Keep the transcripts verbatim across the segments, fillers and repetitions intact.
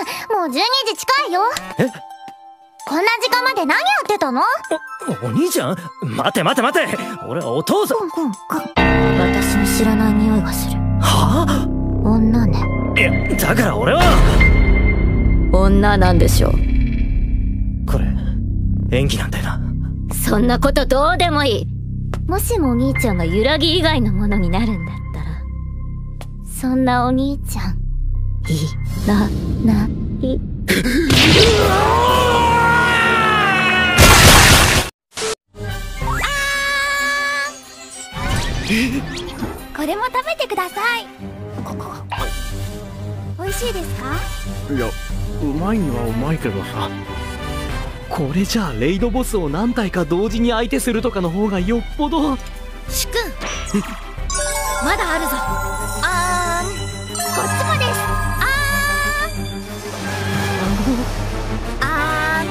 もうじゅうにじ近いよ。 え、 こんな時間まで何やってたの？ お、お兄ちゃん、待て待て待て、俺はお父さん。 私の知らない匂いがする。 はあ？ 女ね。 いや、だから俺は。 女なんでしょう。 これ演技なんだよな。 そんなことどうでもいい。もしもお兄ちゃんが揺らぎ以外のものになるんだったら、そんなお兄ちゃんいらない。これも食べてください。美味しいですか？ いや、うまいにはうまいけどさ、これじゃあレイドボスを何体か同時に相手するとかの方がよっぽど。 主君まだあるぞ。あーん、こっちもです。あーん、あーん、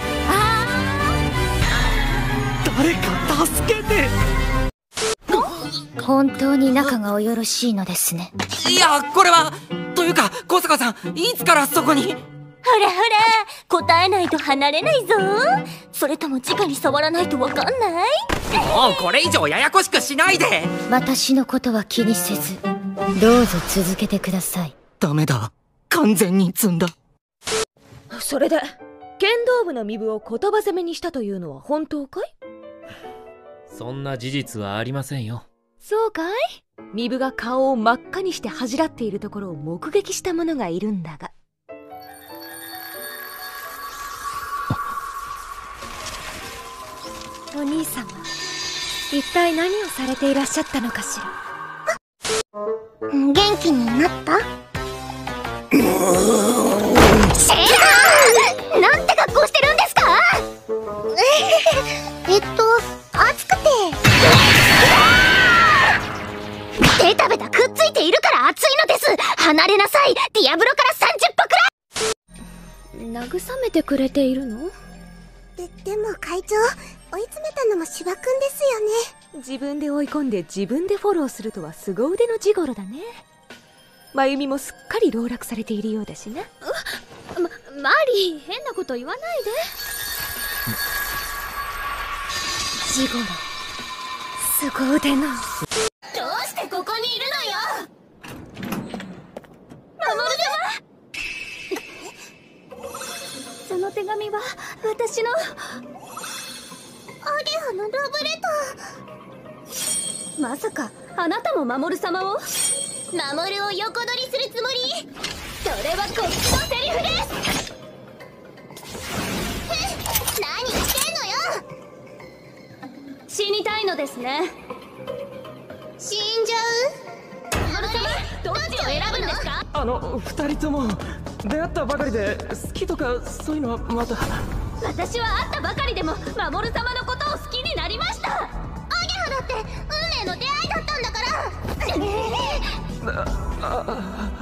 あーん。 誰か助けて。 本当に仲がおよろしいのですね。 いや、これはというか、小坂さん、いつからそこに？ ほらほら、答えないと離れないぞ。それとも直に触らないとわかんない？ もうこれ以上ややこしくしないで。 私のことは気にせず、どうぞ続けてください。 ダメだ、完全に積んだ。 それで剣道部の身分を言葉攻めにしたというのは本当かい？ そんな事実はありませんよ。 そうかい？身分が顔を真っ赤にして恥じらっているところを目撃した者がいるんだが。お兄様、一体何をされていらっしゃったのかしら？ 元気になった？シェー！なんて格好してるんですか？えっと、暑くて。ベタベタくっついているから暑いのです。離れなさい。ディアブロからさんじゅっぽくらい。 慰めてくれているの？ で、でも会長、追い詰めたのも芝くんですよね。 自分で追い込んで自分でフォローするとは凄腕のジゴロだね。真由美もすっかり籠絡されているようだしな。 ま、マリー、変なこと言わないで。 ジゴロ、凄腕の。 どうしてここにいるのよ、守様。その手紙は私のアゲハのラブレター。まさかあなたも守様を？守を横取りするつもり？それはこっちのセリフです。え、何言ってんのよ。死にたいのですね。死んじゃう？守様、どっちを選ぶんですか？ あの二人とも出会ったばかりで好きとかそういうのはまだ。 私は会ったばかりでも守様のことを好きになりました。アゲハだって運命の出会いだったんだから。 ああ